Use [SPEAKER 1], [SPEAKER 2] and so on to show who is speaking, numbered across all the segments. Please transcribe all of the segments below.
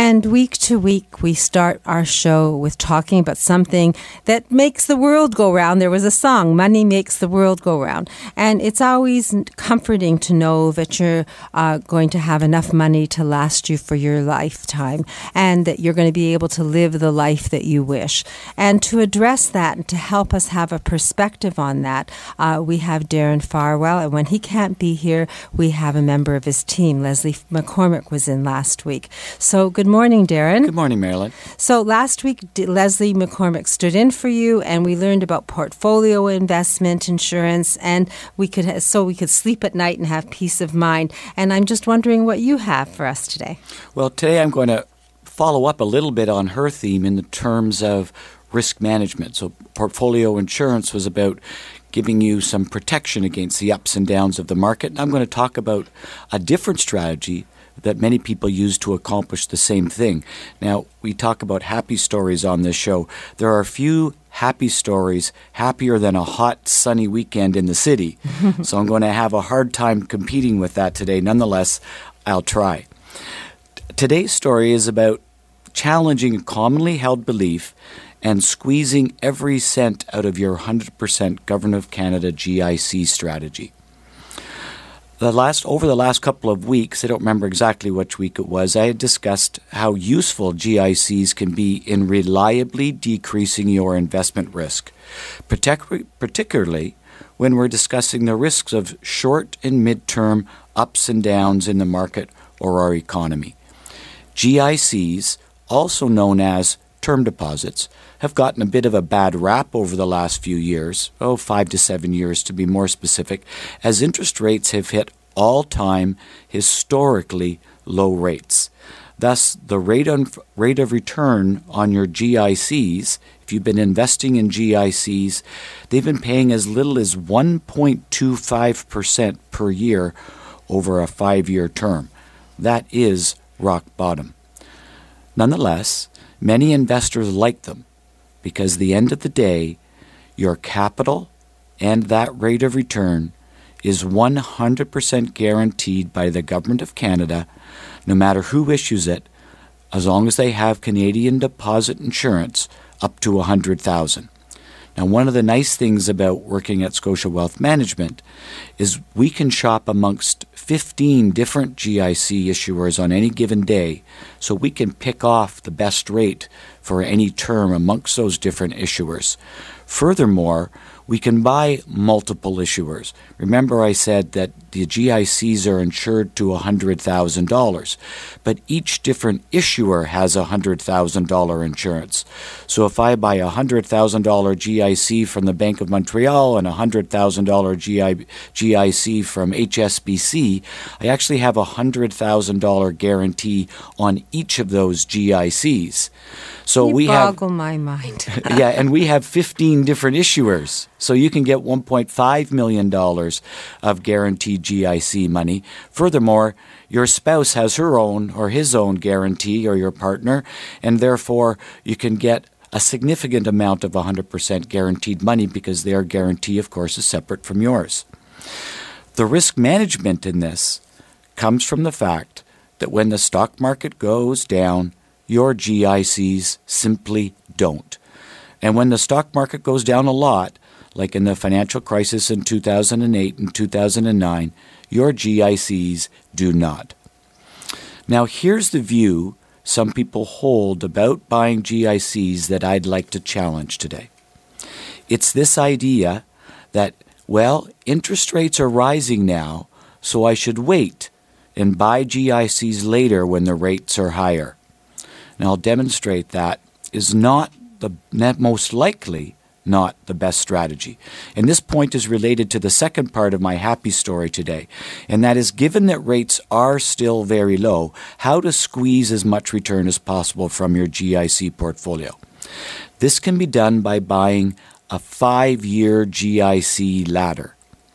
[SPEAKER 1] And week to week, we start our show with talking about something that makes the world go round. There was a song, Money Makes the World Go Round. And it's always comforting to know that you're going to have enough money to last you for your lifetime and that you're going to be able to live the life that you wish. And to address that and to help us have a perspective on that, we have Darren Farwell. And when he can't be here, we have a member of his team. Leslie McCormick was in last week. So good morning, Darren.
[SPEAKER 2] Good morning, Marilyn.
[SPEAKER 1] So last week, Leslie McCormick stood in for you, and we learned about portfolio investment insurance, and we could sleep at night and have peace of mind. And I'm just wondering what you have for us today.
[SPEAKER 2] Well, today I'm going to follow up a little bit on her theme in the terms of risk management. So portfolio insurance was about giving you some protection against the ups and downs of the market. And I'm going to talk about a different strategy that many people use to accomplish the same thing. Now, we talk about happy stories on this show. There are a few happy stories happier than a hot, sunny weekend in the city. So I'm going to have a hard time competing with that today. Nonetheless, I'll try. Today's story is about challenging a commonly held belief and squeezing every cent out of your 100% Government of Canada GIC strategy. Over the last couple of weeks, I don't remember exactly which week it was, I had discussed how useful GICs can be in reliably decreasing your investment risk, particularly when we're discussing the risks of short and mid-term ups and downs in the market or our economy. GICs, also known as term deposits, have gotten a bit of a bad rap over the last few years, 5 to 7 years to be more specific, as interest rates have hit all-time historically low rates. Thus, the rate of return on your GICs, if you've been investing in GICs, they've been paying as little as 1.25% per year over a 5-year term. That is rock bottom. Nonetheless, many investors like them because at the end of the day, your capital and that rate of return is 100% guaranteed by the Government of Canada, no matter who issues it, as long as they have Canadian deposit insurance up to $100,000. Now, one of the nice things about working at Scotia Wealth Management is we can shop amongst 15 different GIC issuers on any given day, so we can pick off the best rate for any term amongst those different issuers. Furthermore, we can buy multiple issuers. Remember I said that the GICs are insured to $100,000, but each different issuer has $100,000 insurance. So if I buy a $100,000 GIC from the Bank of Montreal and a $100,000 GIC from HSBC, I actually have a $100,000 guarantee on each of those GICs. So
[SPEAKER 1] you boggle my mind.
[SPEAKER 2] Yeah, and we have 15 different issuers. So you can get $1.5 million of guaranteed GIC money. Furthermore, your spouse has her own or his own guarantee, or your partner, and therefore you can get a significant amount of 100% guaranteed money because their guarantee, of course, is separate from yours. The risk management in this comes from the fact that when the stock market goes down, your GICs simply don't. And when the stock market goes down a lot, like in the financial crisis in 2008 and 2009, your GICs do not. Now, here's the view some people hold about buying GICs that I'd like to challenge today. It's this idea that, well, interest rates are rising now, so I should wait and buy GICs later when the rates are higher. Now, I'll demonstrate that is not most likely not the best strategy. And this point is related to the second part of my happy story today, and that is, given that rates are still very low, how to squeeze as much return as possible from your GIC portfolio. This can be done by buying a 5-year GIC ladder.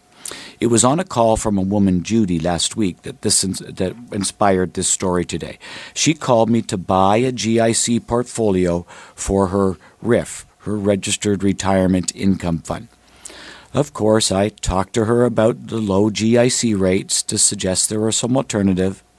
[SPEAKER 2] It was on a call from a woman, Judy, last week that inspired this story today. She called me to buy a GIC portfolio for her RIF, her Registered Retirement Income Fund. Of course, I talked to her about the low GIC rates to suggest there were some alternative.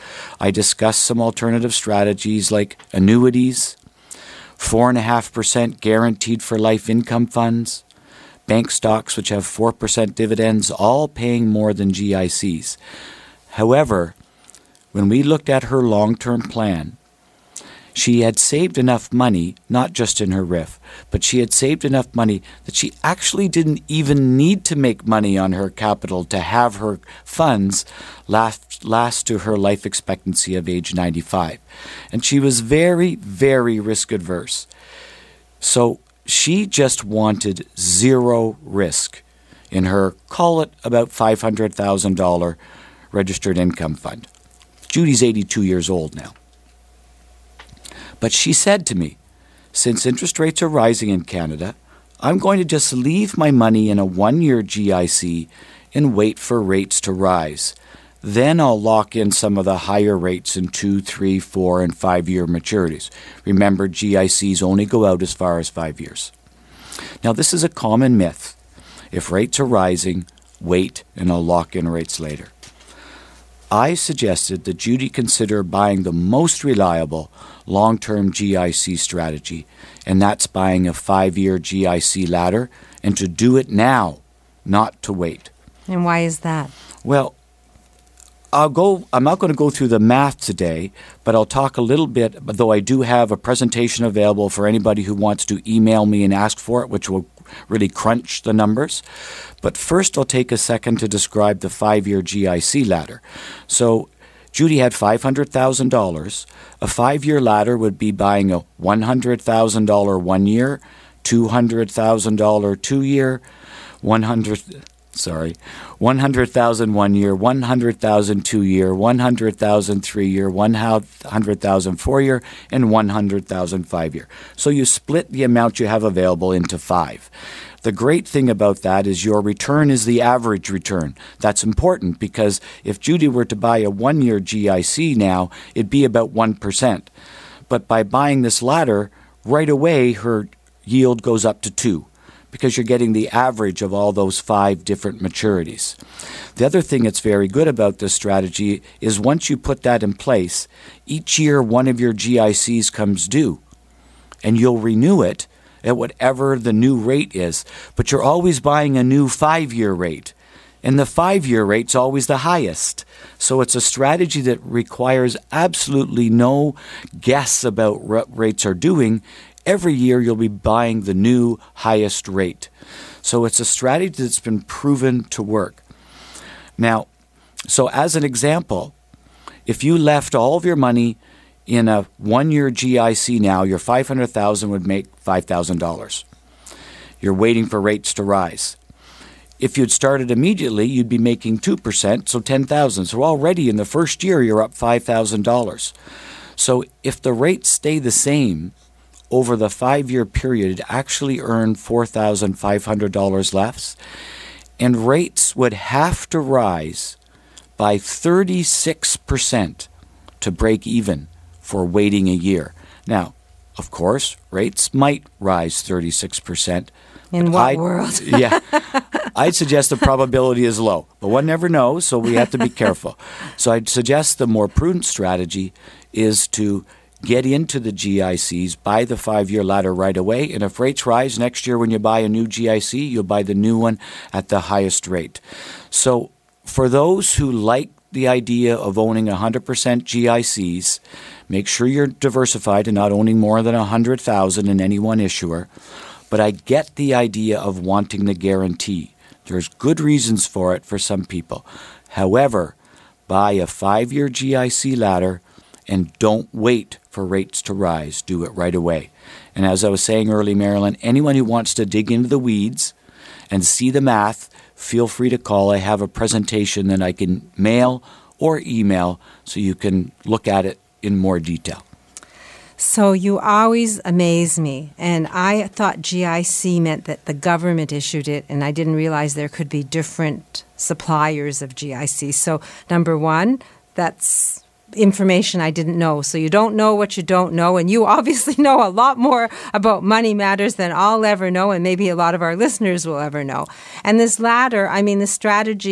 [SPEAKER 2] I discuss some alternative strategies like annuities, 4.5% guaranteed for life income funds, bank stocks which have 4% dividends, all paying more than GICs. However, when we looked at her long-term plan, she had saved enough money, not just in her RIF, but she had saved enough money that she actually didn't even need to make money on her capital to have her funds last to her life expectancy of age 95. And she was very, very risk adverse. So she just wanted zero risk in her, call it about $500,000 registered income fund. Judy's 82 years old now. But she said to me, since interest rates are rising in Canada, I'm going to just leave my money in a 1-year GIC and wait for rates to rise. Then I'll lock in some of the higher rates in 2, 3, 4, and 5-year maturities. Remember, GICs only go out as far as 5 years. Now, this is a common myth. If rates are rising, wait and I'll lock in rates later. I suggested that Judy consider buying the most reliable long-term GIC strategy, and that's buying a 5-year GIC ladder, and to do it now, not to wait.
[SPEAKER 1] And why is that?
[SPEAKER 2] Well, I'm not going to go through the math today, but I'll talk a little bit, though I do have a presentation available for anybody who wants to email me and ask for it, which will really crunch the numbers. But first, I'll take a second to describe the 5-year GIC ladder. So Judy had $500,000. A 5-year ladder would be buying a $100,000 1 year, $200,000 2 year, $100,000 1 year, $100,000 2 year, $100,000 3 year, $100,000 4 year, and $100,000 5 year. So you split the amount you have available into 5. The great thing about that is your return is the average return. That's important because if Judy were to buy a 1-year GIC now, it'd be about 1%. But by buying this ladder, right away her yield goes up to 2. Because you're getting the average of all those 5 different maturities. The other thing that's very good about this strategy is once you put that in place, each year one of your GICs comes due, and you'll renew it at whatever the new rate is. But you're always buying a new 5-year rate, and the 5-year rate's always the highest. So it's a strategy that requires absolutely no guess about what rates are doing. Every year you'll be buying the new highest rate. So it's a strategy that's been proven to work. Now, so as an example, if you left all of your money in a 1-year GIC now, your $500,000 would make $5,000. You're waiting for rates to rise. If you'd started immediately, you'd be making 2%, so $10,000. So already in the first year, you're up $5,000. So if the rates stay the same, over the 5-year period, actually earn $4,500 less, and rates would have to rise by 36% to break even for waiting a year. Now, of course, rates might rise 36%.
[SPEAKER 1] In what world?
[SPEAKER 2] Yeah. I'd suggest the probability is low, but one never knows, so we have to be careful. So I'd suggest the more prudent strategy is to get into the GICs, buy the 5-year ladder right away, and if rates rise next year when you buy a new GIC, you'll buy the new one at the highest rate. So for those who like the idea of owning 100% GICs, make sure you're diversified and not owning more than 100,000 in any one issuer. But I get the idea of wanting the guarantee. There's good reasons for it for some people. However, buy a 5-year GIC ladder and don't wait for rates to rise. Do it right away. And as I was saying earlier, Marilyn, anyone who wants to dig into the weeds and see the math, feel free to call. I have a presentation that I can mail or email so you can look at it in more detail.
[SPEAKER 1] So you always amaze me. And I thought GIC meant that the government issued it, and I didn't realize there could be different suppliers of GIC. So number one, that's information I didn't know. So you don't know what you don't know, and you obviously know a lot more about money matters than I'll ever know, and maybe a lot of our listeners will ever know. And this ladder, I mean, the strategy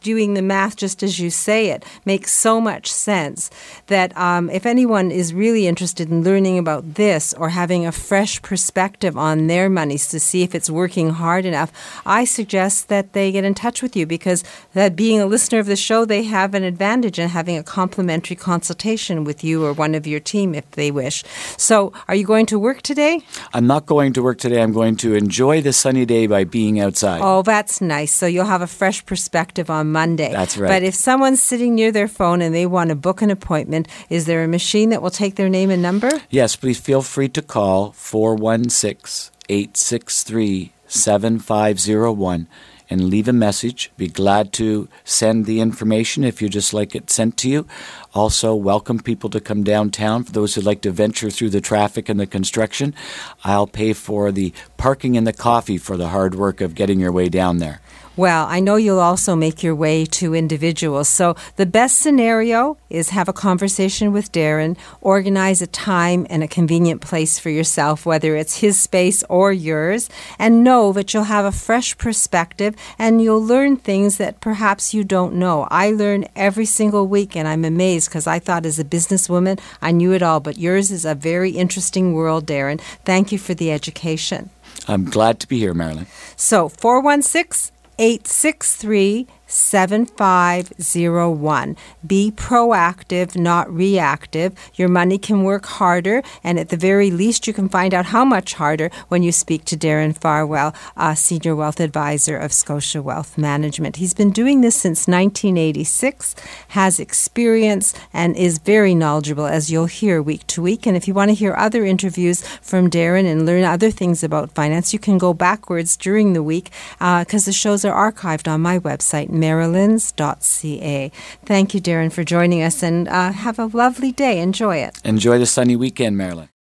[SPEAKER 1] doing the math just as you say it makes so much sense that if anyone is really interested in learning about this or having a fresh perspective on their monies to see if it's working hard enough, I suggest that they get in touch with you, because that being a listener of the show, they have an advantage in having a complimentary consultation with you or one of your team if they wish. So are you going to work today?
[SPEAKER 2] I'm not going to work today. I'm going to enjoy the sunny day by being outside.
[SPEAKER 1] Oh, that's nice. So you'll have a fresh perspective on Monday.
[SPEAKER 2] That's right.
[SPEAKER 1] But if someone's sitting near their phone and they want to book an appointment, is there a machine that will take their name and number?
[SPEAKER 2] Yes, please feel free to call 416-863-7501 and leave a message. Be glad to send the information if you just like it sent to you. Also, welcome people to come downtown. For those who'd like to venture through the traffic and the construction, I'll pay for the parking and the coffee for the hard work of getting your way down there.
[SPEAKER 1] Well, I know you'll also make your way to individuals. So the best scenario is have a conversation with Darren, organize a time and a convenient place for yourself, whether it's his space or yours, and know that you'll have a fresh perspective and you'll learn things that perhaps you don't know. I learn every single week, and I'm amazed because I thought as a businesswoman I knew it all, but yours is a very interesting world, Darren. Thank you for the education.
[SPEAKER 2] I'm glad to be here, Marilyn.
[SPEAKER 1] So 416-863-7501. Be proactive, not reactive. Your money can work harder, and at the very least, you can find out how much harder when you speak to Darren Farwell, Senior Wealth Advisor of Scotia Wealth Management. He's been doing this since 1986, has experience, and is very knowledgeable, as you'll hear week to week. And if you want to hear other interviews from Darren and learn other things about finance, you can go backwards during the week because the shows are archived on my website, marilyns.ca. Thank you, Darren, for joining us, and have a lovely day. Enjoy it.
[SPEAKER 2] Enjoy the sunny weekend, Marilyn.